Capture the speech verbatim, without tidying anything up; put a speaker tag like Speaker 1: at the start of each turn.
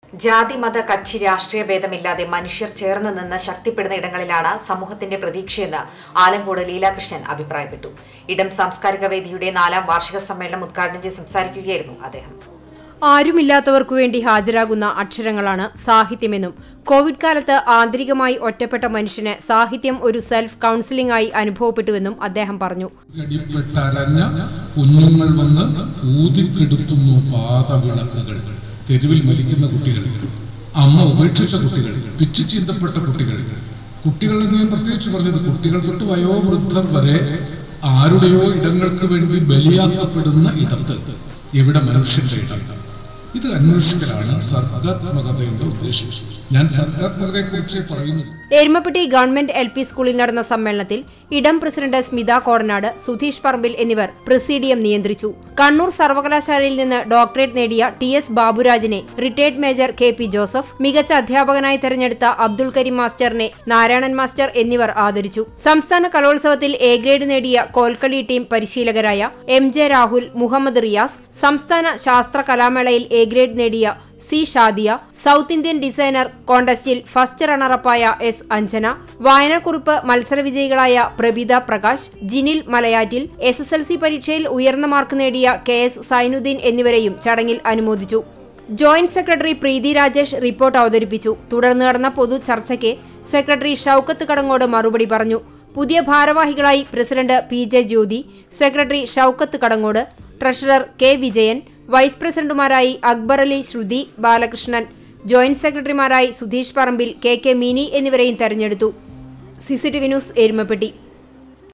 Speaker 1: ജാതി മത കക്ഷി രാഷ്ട്രീയ ഭേദമില്ലാതെ മനുഷ്യർ ചേർന്ന് നിന്ന് ശക്തിപ്പെടുന്ന ഇടങ്ങളിലാണ് സമൂഹത്തിന്റെ പ്രതീക്ഷയെന്ന് ആലങ്കോട് ലീലാകൃഷ്ണൻ അഭിപ്രായപ്പെട്ടു. ഇടം സാംസ്കാരിക വേദിയുടെ നാലാം വാർഷിക സമ്മേളനം ഉദ്ഘാടനം ചെയ്ത് സംസാരിക്കുകയായിരുന്നു അദ്ദേഹം.
Speaker 2: ആരുമില്ലാത്തവർക്കു വേണ്ടി ഹാജരാകുന്ന അക്ഷരങ്ങളാണ് സാഹിത്യമെന്നും കോവിഡ് കാലത്ത് ആന്തരികമായി ഒറ്റപ്പെട്ട മനുഷ്യന് സാഹിത്യം ഒരു സെൽഫ് കൌൺസിലിംഗ് ആയി അനുഭവപ്പെട്ടുവെന്നും അദ്ദേഹം പറഞ്ഞു.
Speaker 3: കുഞ്ഞുങ്ങൾ വന്ന് ഊതിക്കെടുത്തുന്നു പാതവിളക്കുകൾ, തെരുവിൽ മരിക്കുന്ന കുട്ടികൾ, അമ്മ ഉപേക്ഷിച്ച കുട്ടികൾ, പിച്ചു ചീന്തപ്പെട്ട കുട്ടികൾ, കുട്ടികൾ എന്ന് ഞാൻ പ്രത്യേകിച്ച് പറഞ്ഞത് കുട്ടികൾ തൊട്ട് വയോവൃദ്ധർ വരെ ആരുടെയോ ഇടങ്ങൾക്ക് വേണ്ടി ബലിയാക്കപ്പെടുന്ന ഇടത്ത് എവിടെ മനുഷ്യന്റെ ഇടം, ഇത് അന്വേഷിക്കലാണ് സർഗാത്മകതയുടെ ഉദ്ദേശം. ഞാൻ സർഗാത്മകതയെ കുറിച്ച് പറയുന്നു.
Speaker 2: എരുമപ്പെട്ടി ഗവൺമെന്റ് എൽ പി സ്കൂളിൽ നടന്ന സമ്മേളനത്തിൽ ഇടം പ്രസിഡന്റ് സ്മിത കോടനാട്, സുധീഷ് പറമ്പിൽ എന്നിവർ പ്രസീഡിയം നിയന്ത്രിച്ചു. കണ്ണൂർ സർവകലാശാലയിൽ നിന്ന് ഡോക്ടറേറ്റ് നേടിയ ടി എസ് ബാബുരാജിനെ retired major K P Joseph, മികച്ച അധ്യാപകനായി തെരഞ്ഞെടുത്ത അബ്ദുൽ കരീം മാസ്റ്ററിനെ നാരായണൻ മാസ്റ്റർ എന്നിവർ ആദരിച്ചു. സംസ്ഥാന കലോത്സവത്തിൽ എ ഗ്രേഡ് നേടിയ കോൽക്കളി ടീം പരിശീലകരായ എം ജെ രാഹുൽ, മുഹമ്മദ് റിയാസ്, സംസ്ഥാന ശാസ്ത്ര കലാമേളയിൽ എ ഗ്രേഡ് നേടിയ C Shadiya, South Indian designer കോൺടെസ്റ്റിൽ ഫസ്റ്റ് റണ്ണറപ്പായ എസ് അഞ്ജന, വായനക്കുറിപ്പ് മത്സരവിജയികളായ Prabitha Prakash, Jinil Malayattil, S S L C പരീക്ഷയിൽ ഉയർന്ന മാർക്ക് നേടിയ കെ എസ് സൈനുദ്ദീൻ എന്നിവരെയും ചടങ്ങിൽ അനുമോദിച്ചു. Joint secretary Preethi Rajesh report അവതരിപ്പിച്ചു. തുടർന്ന് നടന്ന പൊതു ചർച്ചയ്ക്ക് സെക്രട്ടറി ഷൌക്കത്ത് കടങ്ങോട് മറുപടി പറഞ്ഞു. പുതിയ ഭാരവാഹികളായി president P J Jyothi, secretary Shoukath Kadangode, treasurer K Vijayan, vice പ്രസിഡന്റുമാരായി അക്ബർ അലി, ശ്രുതി ബാലകൃഷ്ണൻ, ജോയിന്റ് സെക്രട്ടറിമാരായി സുധീഷ് പറമ്പിൽ, കെ കെ മീനി എന്നിവരെയും തെരഞ്ഞെടുത്തു. CCTV news Erumapetty.